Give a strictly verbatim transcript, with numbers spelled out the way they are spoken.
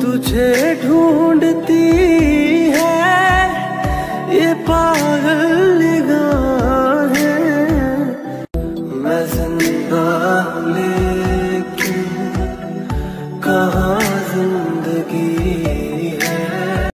तुझे ढूंढती है ये पागल निगाहें। मैं जिंदा लेकिन कहाँ